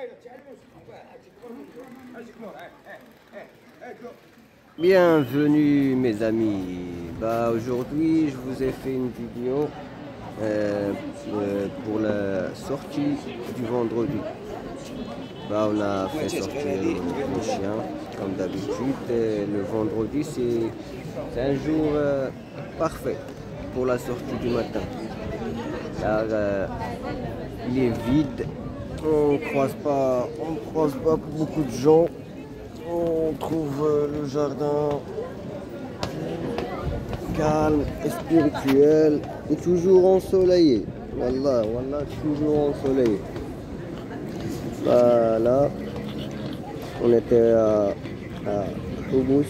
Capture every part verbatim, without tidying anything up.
Bienvenue mes amis. Bah aujourd'hui je vous ai fait une vidéo euh, pour la sortie du vendredi. Bah on a fait sortir le chien comme d'habitude. Le vendredi c'est un jour euh, parfait pour la sortie du matin. Car euh, il est vide, on croise pas, on croise pas beaucoup de gens. On trouve euh, le jardin calme et spirituel et toujours ensoleillé. Wallah, wallah, toujours ensoleillé. Voilà, on était à, à Houmous.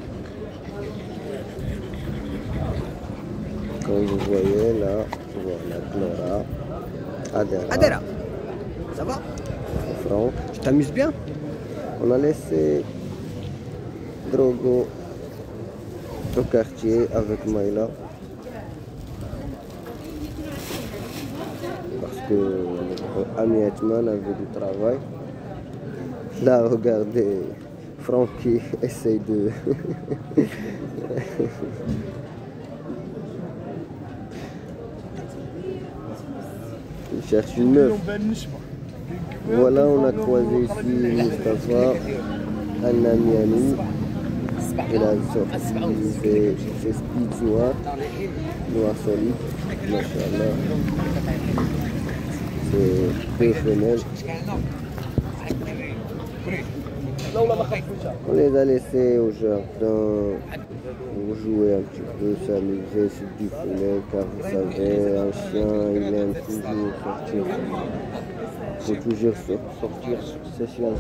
Comme vous voyez là, voilà Clara, Adera. Adera, ça va? Franck, tu t'amuses bien? On a laissé Drogo au quartier avec Maïla parce que notre ami Etman avait du travail. Là, regardez, Franck qui essaye de... Il cherche une meuf. Voilà, on a croisé ici Mustafa, un ami à nous. Il a sorti ses, ses speeds noirs, noirs solides, machallah. C'est deux femelles. On les a laissés au jardin pour jouer un petit peu, s'amuser sur du femelle, car vous savez, un chien il aime toujours sortir. Il faut toujours sortir ses chiens.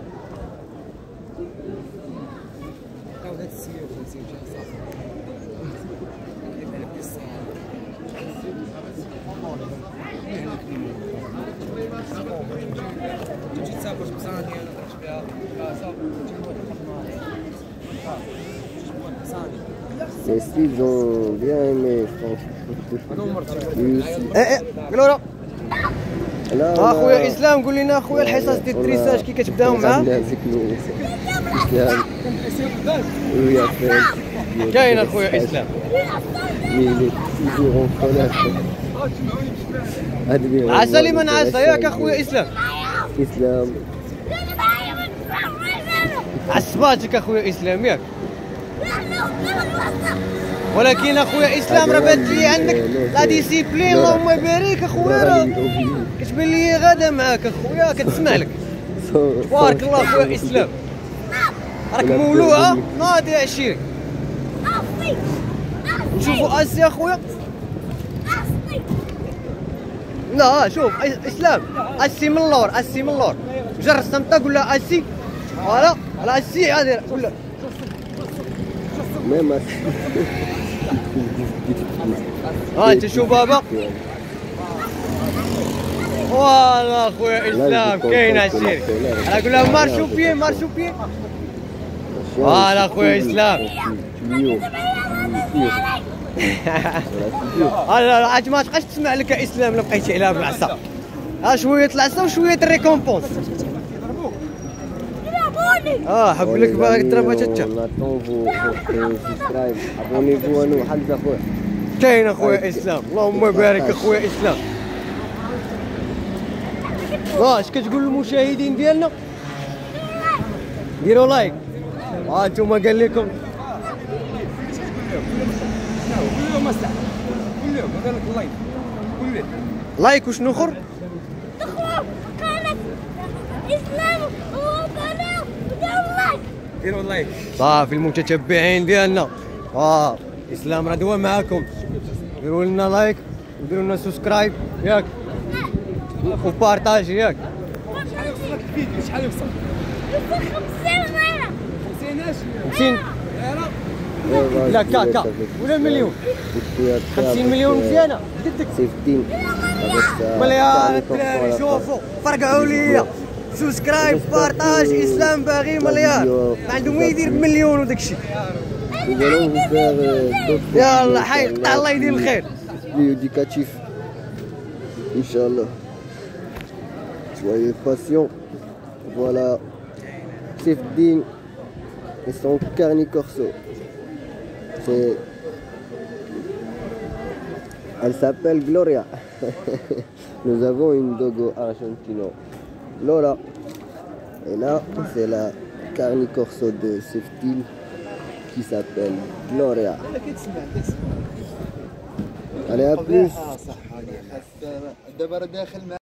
Les Steves ont bien aimé, je pense. Lui aussi. ايه ايه قولوا له اخويا اسلام قول لنا اخويا الحصص ديال التريساج كي كتبداو معاه كاين اخويا اسلام عسى لمن عسى ياك اخويا اسلام اسلام عصباتك اخويا اسلام ياك ولكن اخويا اسلام راه بانت لي عندك لا ديسيبلين اللهم يبارك اخويا راه كتبان لي غادا معاك اخويا كتسمع لك تبارك الله اخويا اسلام راك مولوعه ناضي عشيري نشوفوا اسي اخويا لا شوف اسلام اسي من اللور اسي من اللور جر السمطه قول لها اسي فوالا على اسي عادي قول لها ميم ها انت شوف بابا فوالا اخويا اسلام كاين عشيري انا قول لها مارشو بيه مارشو بيه فوالا اخويا اسلام لا عاد ما تبقاش تسمع لك يا اسلام الا بقيتي عليها بالعصا ها شويه العصا وشويه الريكومبونس اه حق لك باغي تضربها تتا كاين اخويا اسلام اللهم بارك اخويا اسلام واش كتقول للمشاهدين ديالنا ديروا لايك ها انتم قال لكم لايك وشنو اخر ديروا لايك صافي المتتبعين ديالنا اه اسلام راه دوا معاكم ديروا لنا لايك وديروا لنا سبسكرايب ياك وبارطاجي ياك شحال يوصل لك الفيديو شحال يوصل؟ يوصل خمسين ليرة خمسين اش؟ خمسين لا كا كا ولا مليون خمسين مليون مزيانة بدك ستين مليار الدراري شوفوا فرقعوا ليا سبسكرايب بارطاج اسلام باغي مليار ما عنده ما يدير بمليون وداك الشيء يلا حي قطع الله يدير الخير éducatif Inch'Allah soyez patients Voilà, Saifeddine et son Carni Corso. C'est... Elle s'appelle Gloria. Nous avons une dogo argentino, Lola. Et là, c'est la Carni Corso de Saifeddine qui s'appelle Gloria. Allez, à plus.